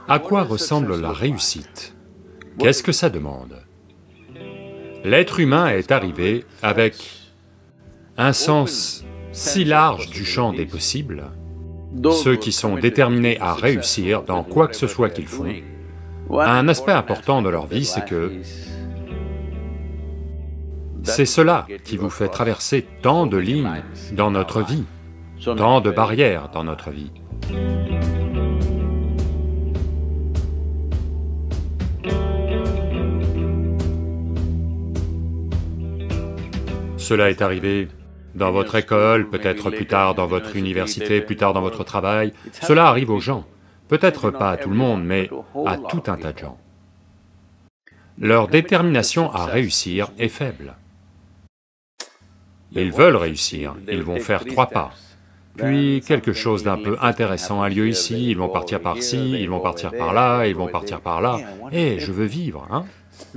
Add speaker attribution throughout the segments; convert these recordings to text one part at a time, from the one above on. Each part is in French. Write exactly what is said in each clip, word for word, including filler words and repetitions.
Speaker 1: À quoi ressemble la réussite? Qu'est-ce que ça demande? L'être humain est arrivé avec un sens si large du champ des possibles. Ceux qui sont déterminés à réussir dans quoi que ce soit qu'ils font, un aspect important de leur vie, c'est que c'est cela qui vous fait traverser tant de lignes dans notre vie, tant de barrières dans notre vie. Cela est arrivé dans votre école, peut-être plus tard dans votre université, plus tard dans votre travail. Cela arrive aux gens, peut-être pas à tout le monde, mais à tout un tas de gens. Leur détermination à réussir est faible. Ils veulent réussir, ils vont faire trois pas. Puis quelque chose d'un peu intéressant a lieu ici, ils vont partir par-ci, ils vont partir par-là, ils vont partir par-là. Eh, je veux vivre, hein?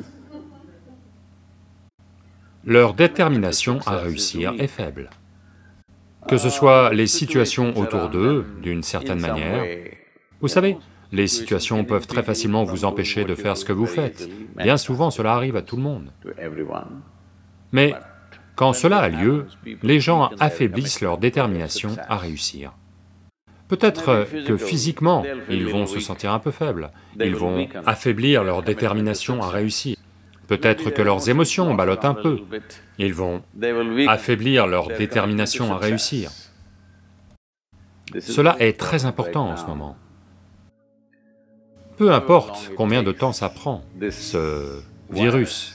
Speaker 1: Leur détermination à réussir est faible. Que ce soit les situations autour d'eux, d'une certaine manière, vous savez, les situations peuvent très facilement vous empêcher de faire ce que vous faites. Bien souvent, cela arrive à tout le monde. Mais quand cela a lieu, les gens affaiblissent leur détermination à réussir. Peut-être que physiquement, ils vont se sentir un peu faibles, ils vont affaiblir leur détermination à réussir. Peut-être que leurs émotions ballottent un peu, ils vont affaiblir leur détermination à réussir. Cela est très important en ce moment. Peu importe combien de temps ça prend, ce virus,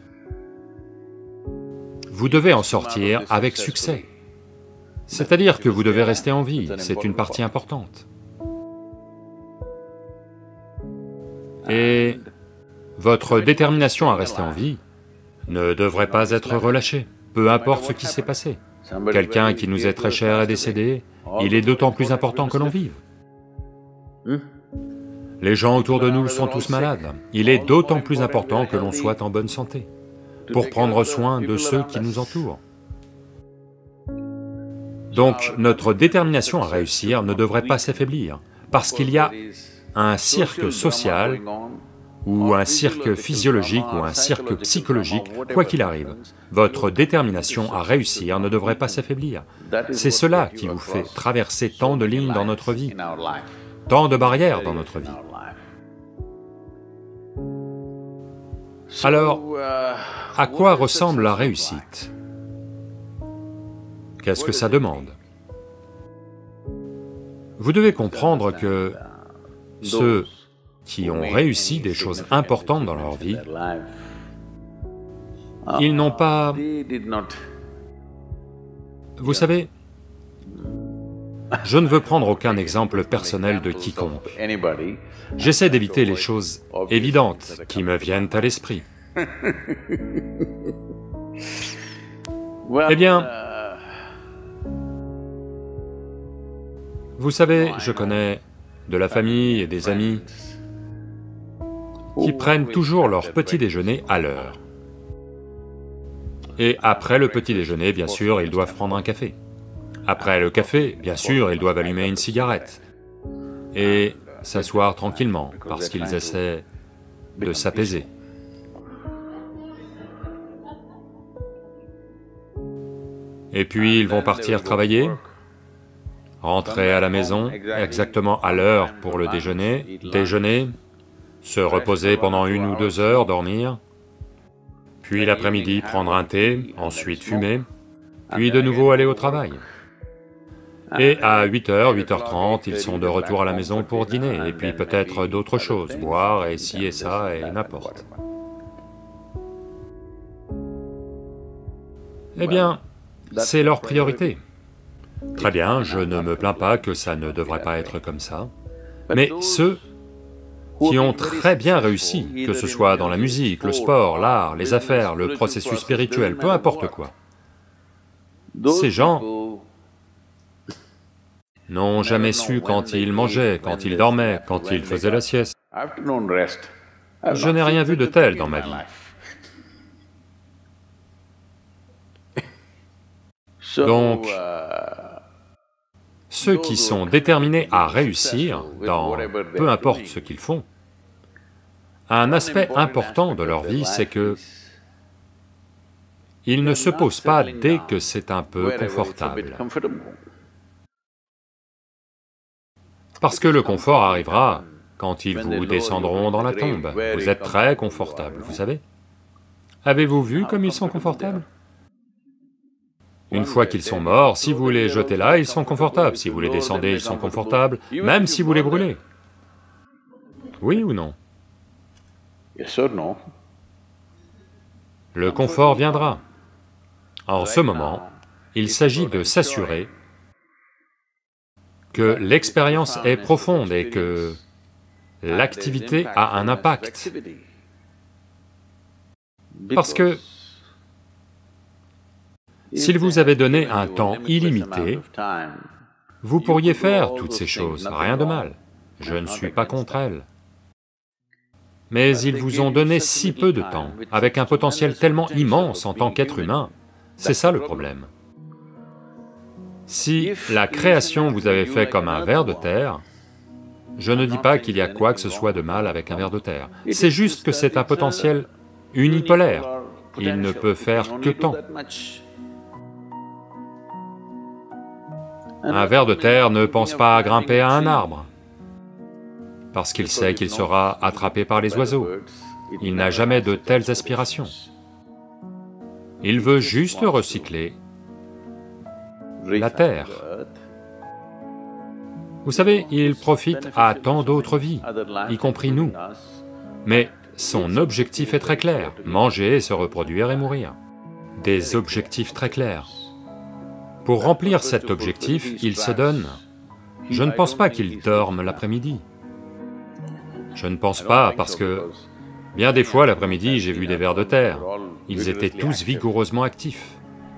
Speaker 1: vous devez en sortir avec succès. C'est-à-dire que vous devez rester en vie, c'est une partie importante. Et votre détermination à rester en vie ne devrait pas être relâchée, peu importe ce qui s'est passé. Quelqu'un qui nous est très cher est décédé, il est d'autant plus important que l'on vive. Les gens autour de nous sont tous malades, il est d'autant plus important que l'on soit en bonne santé, pour prendre soin de ceux qui nous entourent. Donc notre détermination à réussir ne devrait pas s'affaiblir, parce qu'il y a un cirque social, ou un cirque physiologique, ou un cirque psychologique, quoi qu'il arrive, votre détermination à réussir ne devrait pas s'affaiblir. C'est cela qui vous fait traverser tant de lignes dans notre vie, tant de barrières dans notre vie. Alors, à quoi ressemble la réussite? Qu'est-ce que ça demande? Vous devez comprendre que ceux qui ont réussi des choses importantes dans leur vie, ils n'ont pas... Vous savez, je ne veux prendre aucun exemple personnel de quiconque. J'essaie d'éviter les choses évidentes qui me viennent à l'esprit. Eh bien, vous savez, je connais de la famille et des amis qui prennent toujours leur petit déjeuner à l'heure. Et après le petit déjeuner, bien sûr, ils doivent prendre un café. Après le café, bien sûr, ils doivent allumer une cigarette et s'asseoir tranquillement, parce qu'ils essaient de s'apaiser. Et puis ils vont partir travailler, rentrer à la maison exactement à l'heure pour le déjeuner, déjeuner, se reposer pendant une ou deux heures, dormir, puis l'après-midi prendre un thé, ensuite fumer, puis de nouveau aller au travail. Et à huit heures, huit heures trente, ils sont de retour à la maison pour dîner, et puis peut-être d'autres choses, boire et ci et ça et n'importe. Eh bien, c'est leur priorité. Très bien, je ne me plains pas que ça ne devrait pas être comme ça, mais ceux qui ont très bien réussi, que ce soit dans la musique, le sport, l'art, les affaires, le processus spirituel, peu importe quoi, ces gens n'ont jamais su quand ils mangeaient, quand ils dormaient, quand ils faisaient la sieste. Je n'ai rien vu de tel dans ma vie. Donc, Ceux qui sont déterminés à réussir dans peu importe ce qu'ils font, un aspect important de leur vie, c'est que ils ne se posent pas dès que c'est un peu confortable. Parce que le confort arrivera quand ils vous descendront dans la tombe. Vous êtes très confortable, vous savez. Avez-vous vu comme ils sont confortables? Une fois qu'ils sont morts, si vous les jetez là, ils sont confortables, si vous les descendez, ils sont confortables, même si vous les brûlez. Oui ou non? Le confort viendra. En ce moment, il s'agit de s'assurer que l'expérience est profonde et que l'activité a un impact. Parce que s'il vous avait donné un temps illimité, vous pourriez faire toutes ces choses, rien de mal, je ne suis pas contre elles. Mais ils vous ont donné si peu de temps, avec un potentiel tellement immense en tant qu'être humain, c'est ça le problème. Si la création vous avait fait comme un ver de terre, je ne dis pas qu'il y a quoi que ce soit de mal avec un ver de terre, c'est juste que c'est un potentiel unipolaire, il ne peut faire que tant. Un ver de terre ne pense pas à grimper à un arbre, parce qu'il sait qu'il sera attrapé par les oiseaux. Il n'a jamais de telles aspirations. Il veut juste recycler la terre. Vous savez, il profite à tant d'autres vies, y compris nous. Mais son objectif est très clair, manger, se reproduire et mourir. Des objectifs très clairs. Pour remplir cet objectif, il se donne. Je ne pense pas qu'il dorme l'après-midi. Je ne pense pas parce que, bien des fois l'après-midi, j'ai vu des vers de terre, ils étaient tous vigoureusement actifs.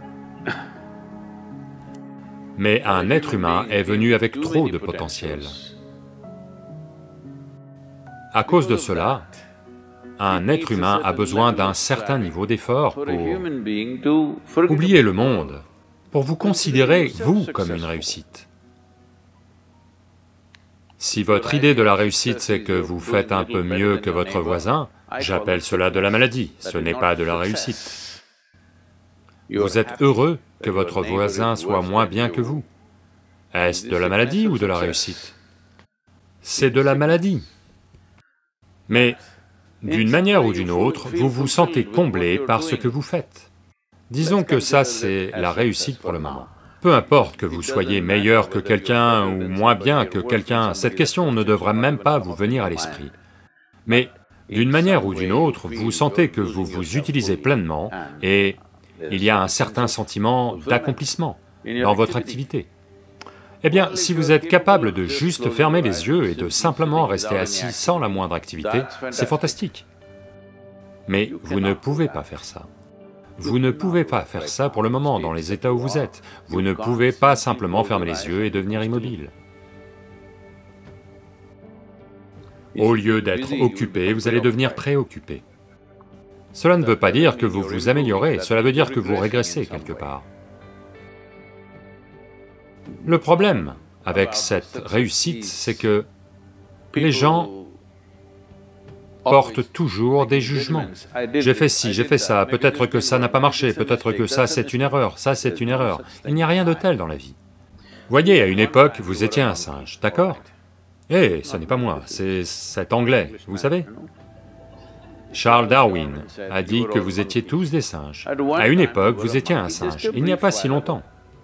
Speaker 1: Mais un être humain est venu avec trop de potentiel. À cause de cela, un être humain a besoin d'un certain niveau d'effort pour oublier le monde, pour vous considérer, vous, comme une réussite. Si votre idée de la réussite c'est que vous faites un peu mieux que votre voisin, j'appelle cela de la maladie, ce n'est pas de la réussite. Vous êtes heureux que votre voisin soit moins bien que vous. Est-ce de la maladie ou de la réussite? C'est de la maladie. Mais d'une manière ou d'une autre, vous vous sentez comblé par ce que vous faites. Disons que ça c'est la réussite pour le moment. Peu importe que vous soyez meilleur que quelqu'un ou moins bien que quelqu'un, cette question ne devrait même pas vous venir à l'esprit. Mais d'une manière ou d'une autre, vous sentez que vous vous utilisez pleinement et il y a un certain sentiment d'accomplissement dans votre activité. Eh bien, si vous êtes capable de juste fermer les yeux et de simplement rester assis sans la moindre activité, c'est fantastique. Mais vous ne pouvez pas faire ça. Vous ne pouvez pas faire ça pour le moment, dans les états où vous êtes. Vous ne pouvez pas simplement fermer les yeux et devenir immobile. Au lieu d'être occupé, vous allez devenir préoccupé. Cela ne veut pas dire que vous vous améliorez, cela veut dire que vous régressez quelque part. Le problème avec cette réussite, c'est que les gens portent toujours des jugements. J'ai fait ci, j'ai fait ça, peut-être que ça n'a pas marché, peut-être que ça c'est une erreur, ça c'est une erreur. Il n'y a rien de tel dans la vie. Voyez, à une époque, vous étiez un singe, d'accord? Eh, ce n'est pas moi, c'est cet Anglais, vous savez? Charles Darwin a dit que vous étiez tous des singes. À une époque, vous étiez un singe, il n'y a pas si longtemps.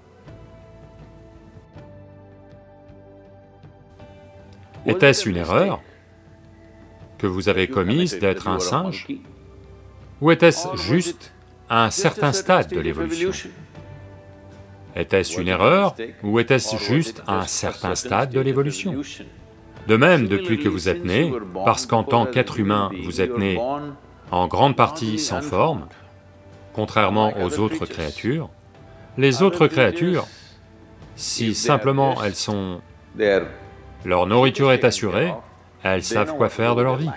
Speaker 1: Était-ce une erreur que vous avez commise d'être un singe? Ou était-ce juste à un certain stade de l'évolution? Était-ce une erreur ou était-ce juste à un certain stade de l'évolution? De même, depuis que vous êtes né, parce qu'en tant qu'être humain, vous êtes né en grande partie sans forme, contrairement aux autres créatures, les autres créatures, si simplement elles sont... leur nourriture est assurée, elles savent quoi faire de leur vie.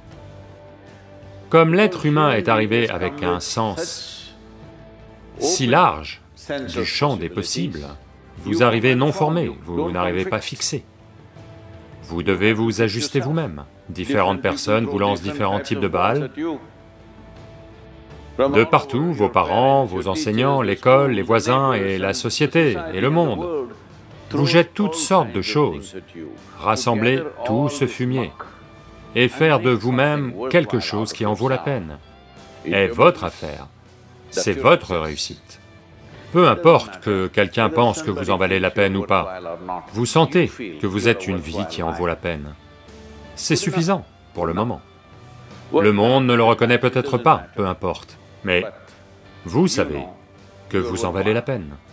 Speaker 1: Comme l'être humain est arrivé avec un sens si large du champ des possibles, Vous arrivez non formé, vous n'arrivez pas fixé. Vous devez vous ajuster vous-même. Différentes personnes vous lancent différents types de balles. De partout, vos parents, vos enseignants, l'école, les voisins et la société et le monde vous jettent toutes sortes de choses. Rassemblez tout ce fumier et faire de vous-même quelque chose qui en vaut la peine est votre affaire, c'est votre réussite. Peu importe que quelqu'un pense que vous en valez la peine ou pas, vous sentez que vous êtes une vie qui en vaut la peine. C'est suffisant, pour le moment. Le monde ne le reconnaît peut-être pas, peu importe, mais vous savez que vous en valez la peine.